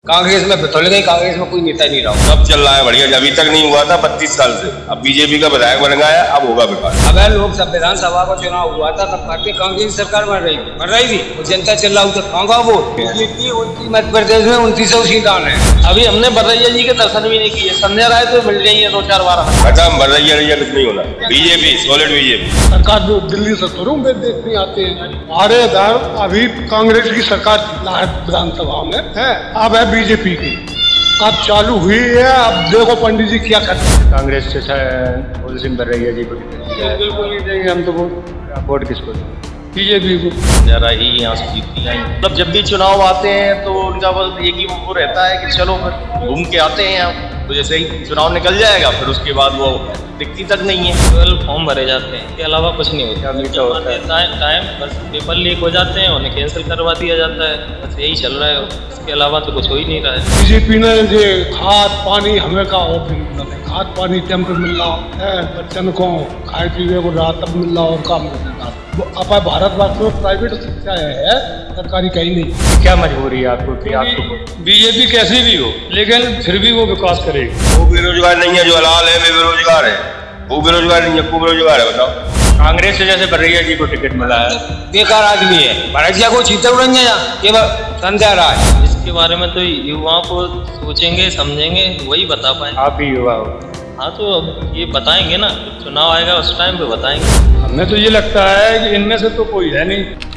कांग्रेस में बितौल गई, कांग्रेस में कोई नेता नहीं रहा। सब चल रहा है बढ़िया, अभी तक नहीं हुआ था 32 साल से। अब बीजेपी का विधायक बन गया है, अब होगा विकास। अब लोकसभा विधानसभा का चुनाव हुआ था तब भारतीय कांग्रेस सरकार बन रही थी, और जनता चिल्ला तो कहाँ वो मध्य प्रदेश में 2900 सीटान है। अभी हमने बरैया जी के दर्शन भी नहीं किए, संध्या राय तो मिल गई है 2-4 बार। खत्म, बरैया कुछ नहीं होना। बीजेपी सॉलिड बीजेपी सरकार जो दिल्ली से तुरुम में देखने आते हैं। हमारे इधर अभी कांग्रेस की सरकार विधानसभा में है, अब है बीजेपी की। अब चालू हुई है, अब देखो पंडित जी क्या करते हैं। कांग्रेस से बोल सिंह बरैया जी को बिल्कुल नहीं देंगे हम तो वोट किसको बीजेपी को। जरा ही यहाँ से जीतती आई, मतलब जब भी चुनाव आते हैं तो उनका बस एक ही वो रहता है कि चलो फिर घूम के आते हैं यहाँ। तो जैसे ही चुनाव निकल जाएगा फिर उसके बाद वो दिखती तक नहीं है। 12 फॉर्म भरे जाते हैं, इसके अलावा कुछ नहीं होता। मीठा होता है टाइम, बस पेपर लीक हो जाते हैं, उन्हें कैंसिल करवा दिया जाता है, बस यही चल रहा है। इसके अलावा तो कुछ हो ही नहीं रहा है। बीजेपी ने जो खाद पानी हमें का खाद पानी टाइम पे मिल रहा है, बच्चन को खाए पीने को रात मिल रहा और काम मिल रहा। अब भारतवर्ष में प्राइवेट शिक्षा है, सरकारी कहीं नहीं। क्या मजबूरी है आपको कि आपको बीजेपी कैसी भी हो लेकिन फिर भी वो विकास करेगी। वो बेरोजगार नहीं है, जो हलाल है वे बेरोजगार है। वो बेरोजगार नहीं है, वो बेरोजगार है। बताओ, कांग्रेस से जैसे बरैया जी को टिकट मिला है, बेकार आदमी है। भरैया को चीते उड़ेंगे केवल संध्या राय। इसके बारे में तो युवाओं को सोचेंगे समझेंगे वही बता पाए। आप भी युवा हो। हाँ तो अब ये बताएंगे ना, चुनाव आएगा उस टाइम पे बताएंगे। हमें तो ये लगता है कि इनमें से तो कोई है नहीं।